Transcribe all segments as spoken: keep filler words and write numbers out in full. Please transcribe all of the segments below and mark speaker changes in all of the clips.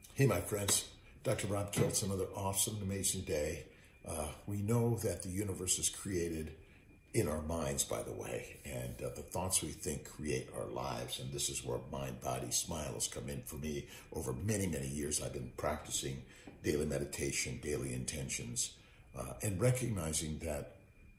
Speaker 1: Hey, my friends, Doctor Rob Kiltz, another awesome, amazing day. Uh, we know that the universe is created in our minds, by the way, and uh, the thoughts we think create our lives, and this is where mind, body, smile has come in for me. Over many, many years, I've been practicing daily meditation, daily intentions, uh, and recognizing that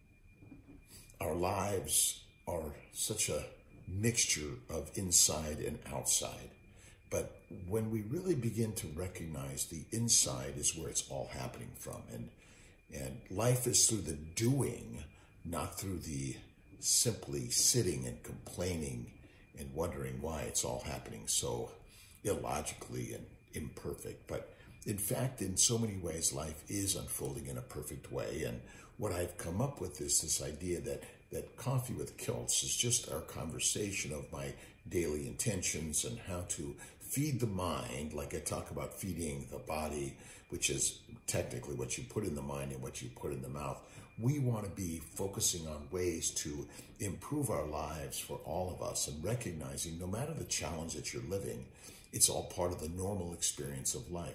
Speaker 1: our lives are such a mixture of inside and outside. But when we really begin to recognize the inside is where it's all happening from, and and life is through the doing, not through the simply sitting and complaining and wondering why it's all happening so illogically and imperfect. But in fact, in so many ways, life is unfolding in a perfect way. And what I've come up with is this idea that that Coffee with Kiltz is just our conversation of my daily intentions and how to feed the mind, like I talk about feeding the body, which is technically what you put in the mind and what you put in the mouth. We want to be focusing on ways to improve our lives for all of us and recognizing no matter the challenge that you're living, it's all part of the normal experience of life.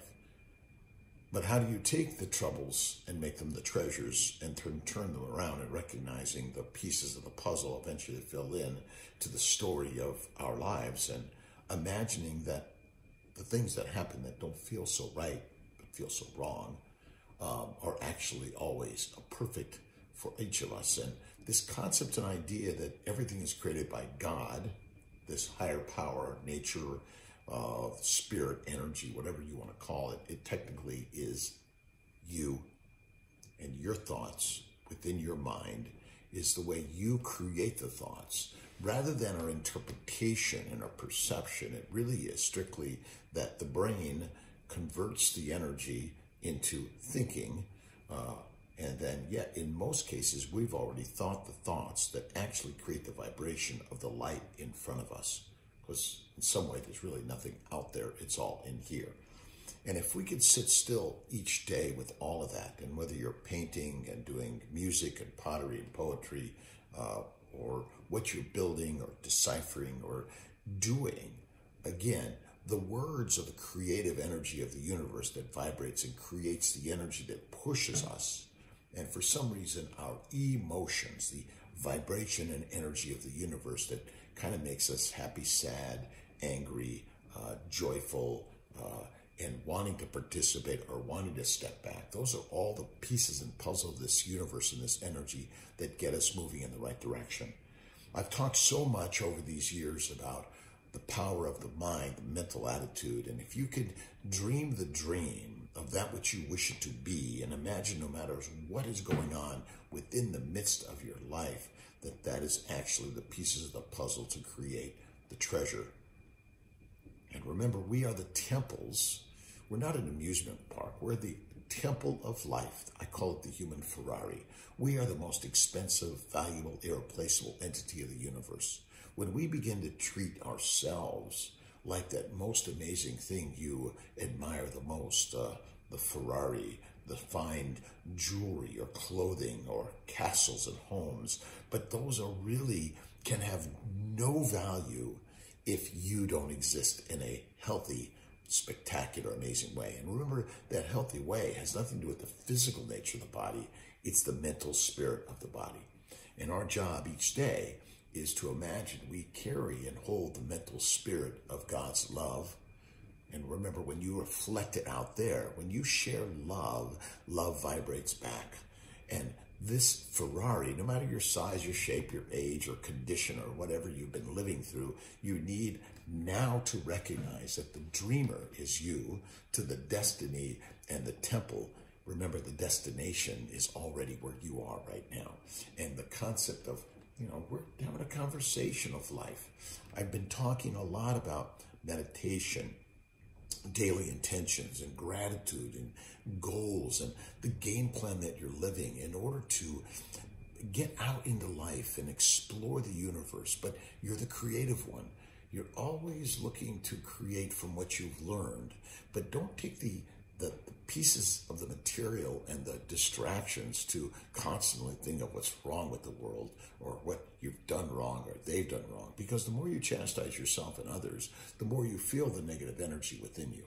Speaker 1: But how do you take the troubles and make them the treasures and turn, turn them around and recognizing the pieces of the puzzle eventually fill in to the story of our lives and imagining that the things that happen that don't feel so right but feel so wrong um, are actually always a perfect for each of us. And this concept and idea that everything is created by God, this higher power, nature, uh, spirit, energy, whatever you want to call it, it technically is you, and your thoughts within your mind is the way you create the thoughts. Rather than our interpretation and our perception, it really is strictly that the brain converts the energy into thinking, uh, and then yet in most cases we've already thought the thoughts that actually create the vibration of the light in front of us. Because in some way there's really nothing out there, it's all in here. And if we could sit still each day with all of that, and whether you're painting and doing music and pottery and poetry, uh, or what you're building or deciphering or doing, again, the words are the creative energy of the universe that vibrates and creates the energy that pushes us. And for some reason, our emotions, the vibration and energy of the universe that kind of makes us happy, sad, angry, uh, joyful, uh, and wanting to participate or wanting to step back. Those are all the pieces and puzzle of this universe and this energy that get us moving in the right direction. I've talked so much over these years about the power of the mind, the mental attitude, and if you could dream the dream of that which you wish it to be and imagine no matter what is going on within the midst of your life, that that is actually the pieces of the puzzle to create the treasure. And remember, we are the temples. We're not an amusement park. We're the temple of life. I call it the human Ferrari. We are the most expensive, valuable, irreplaceable entity of the universe. When we begin to treat ourselves like that most amazing thing you admire the most, uh, the Ferrari, the fine jewelry or clothing or castles and homes, but those are really can have no value if you don't exist in a healthy, spectacular, amazing way. And remember, that healthy way has nothing to do with the physical nature of the body. It's the mental spirit of the body. And our job each day is to imagine we carry and hold the mental spirit of God's love. And remember, when you reflect it out there, when you share love, love vibrates back. And this Ferrari, no matter your size, your shape, your age, or condition, or whatever you've been living through, you need now to recognize that the dreamer is you, to the destiny and the temple. Remember, the destination is already where you are right now. And the concept of, you know, we're having a conversation of life. I've been talking a lot about meditation, daily intentions and gratitude and goals and the game plan that you're living in order to get out into life and explore the universe. But you're the creative one. You're always looking to create from what you've learned, but don't take the the pieces of the material and the distractions to constantly think of what's wrong with the world or what you've done wrong or they've done wrong. Because the more you chastise yourself and others, the more you feel the negative energy within you.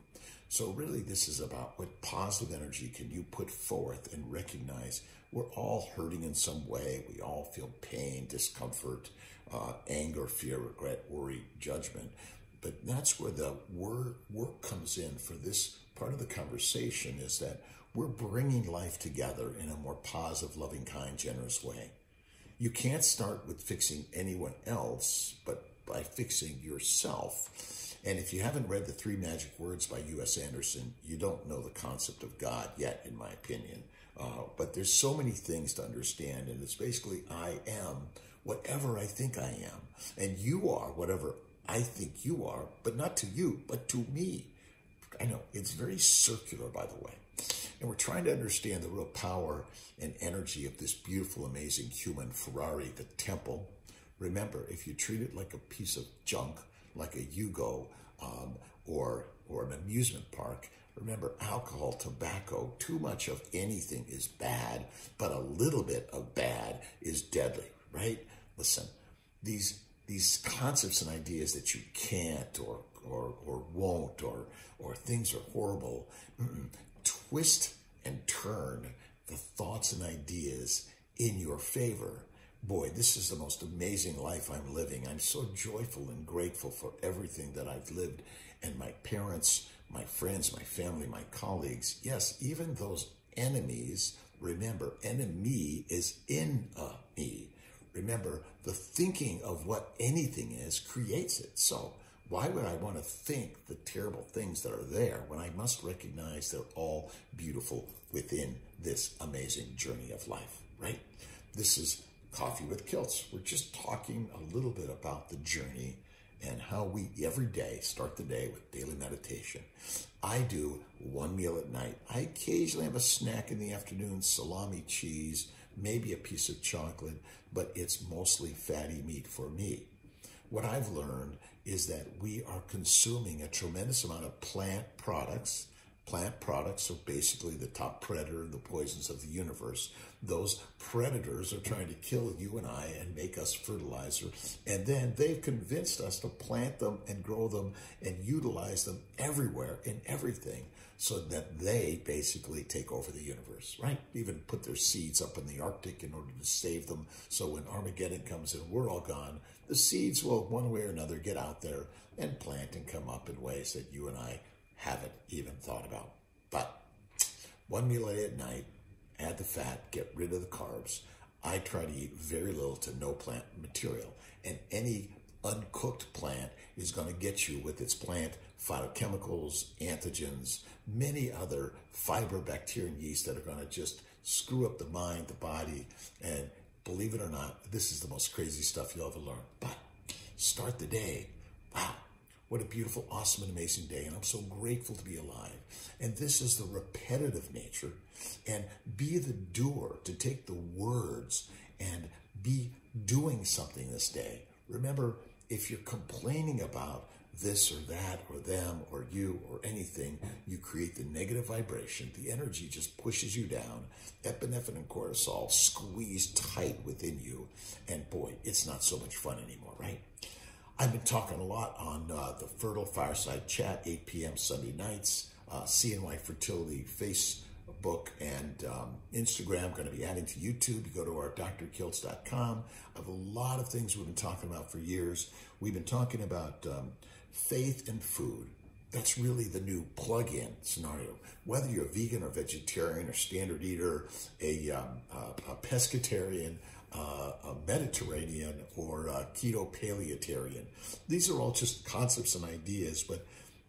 Speaker 1: So really this is about what positive energy can you put forth and recognize we're all hurting in some way. We all feel pain, discomfort, uh, anger, fear, regret, worry, judgment. But that's where the work, work comes in for this part of the conversation, is that we're bringing life together in a more positive, loving, kind, generous way. You can't start with fixing anyone else, but by fixing yourself. And if you haven't read The Three Magic Words by U S Anderson, you don't know the concept of God yet, in my opinion. Uh, but there's so many things to understand, and it's basically I am whatever I think I am, and you are whatever I think you are, but not to you, but to me. I know, it's very circular, by the way. And we're trying to understand the real power and energy of this beautiful, amazing human Ferrari, the temple. Remember, if you treat it like a piece of junk, like a Yugo um, or, or an amusement park, remember, alcohol, tobacco, too much of anything is bad, but a little bit of bad is deadly, right? Listen, these these concepts and ideas that you can't or or or won't or or things are horrible, mm-mm. Twist and turn the thoughts and ideas in your favor. Boy, this is the most amazing life I'm living. I'm so joyful and grateful for everything that I've lived, and my parents, my friends, my family, my colleagues. Yes, even those enemies. Remember, enemy is in a me. Remember, the thinking of what anything is creates it. So why would I want to think the terrible things that are there when I must recognize they're all beautiful within this amazing journey of life, right? This is Coffee with Kiltz. We're just talking a little bit about the journey and how we every day start the day with daily meditation. I do one meal at night. I occasionally have a snack in the afternoon, salami, cheese, maybe a piece of chocolate, but it's mostly fatty meat for me. What I've learned is that we are consuming a tremendous amount of plant products. Plant products are basically the top predator and the poisons of the universe. Those predators are trying to kill you and I and make us fertilizer. And then they've convinced us to plant them and grow them and utilize them everywhere in everything so that they basically take over the universe, right? Even put their seeds up in the Arctic in order to save them. So when Armageddon comes and we're all gone, the seeds will one way or another get out there and plant and come up in ways that you and I haven't even thought about. But one meal a day at night, add the fat, get rid of the carbs. I try to eat very little to no plant material. And any uncooked plant is going to get you with its plant phytochemicals, antigens, many other fiber, bacteria, and yeast that are going to just screw up the mind, the body. And believe it or not, this is the most crazy stuff you'll ever learn. But start the day. Wow. What a beautiful, awesome, and amazing day. And I'm so grateful to be alive. And this is the repetitive nature. And be the doer, to take the words and be doing something this day. Remember, if you're complaining about this or that or them or you or anything, you create the negative vibration. The energy just pushes you down. Epinephrine and cortisol squeeze tight within you. And boy, it's not so much fun anymore, right? I've been talking a lot on uh, the Fertile Fireside Chat, eight p m Sunday nights, uh, C N Y Fertility Facebook and um, Instagram. I'm going to be adding to YouTube. You go to our D R kiltz dot com. I have a lot of things we've been talking about for years. We've been talking about um, faith and food. That's really the new plug-in scenario. Whether you're a vegan or vegetarian or standard eater, a, um, a, a pescatarian, Uh, a Mediterranean or a keto paleotarian. These are all just concepts and ideas, but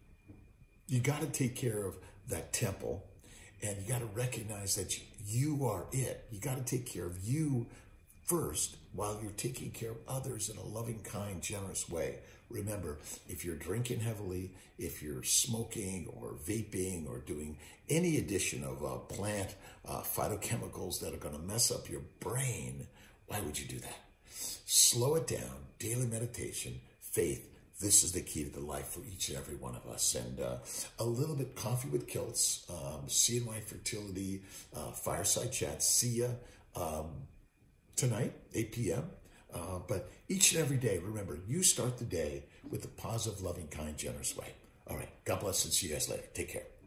Speaker 1: you got to take care of that temple, and you got to recognize that you are it. You got to take care of you first while you're taking care of others in a loving, kind, generous way. Remember, if you're drinking heavily, if you're smoking or vaping or doing any addition of uh, plant uh, phytochemicals that are going to mess up your brain, why would you do that? Slow it down. Daily meditation, faith. This is the key to the life for each and every one of us. And uh, a little bit Coffee with Kiltz, um, C N Y Fertility, uh, Fireside Chat. See ya um, tonight, eight p m Uh, but each and every day, remember, you start the day with a positive, loving, kind, generous way. All right. God bless and see you guys later. Take care.